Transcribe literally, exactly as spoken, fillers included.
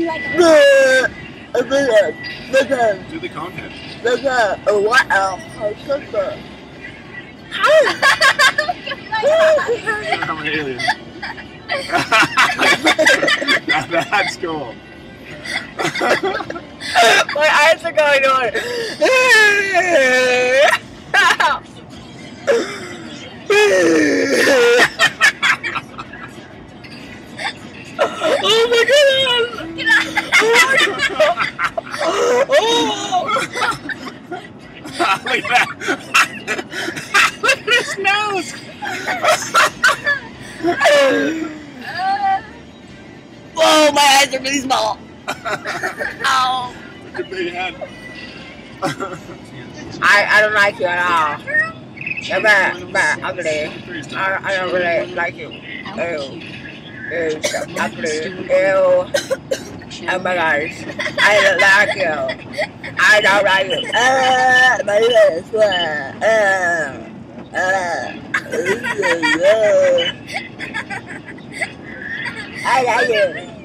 Do the content. What else? I'm an alien. That's cool. My eyes are going on. Oh my goodness! Oh! Look at that! Look at his nose! Whoa, my eyes are really small. Ow. Look at big head. I, I don't like you at all. You're bad, bad, ugly. I, I don't really like you. Ew. Ew, so ugly. Ew. Oh my gosh. I don't like you. I don't like you. Uh, my lips. Uh, uh, uh, I like you.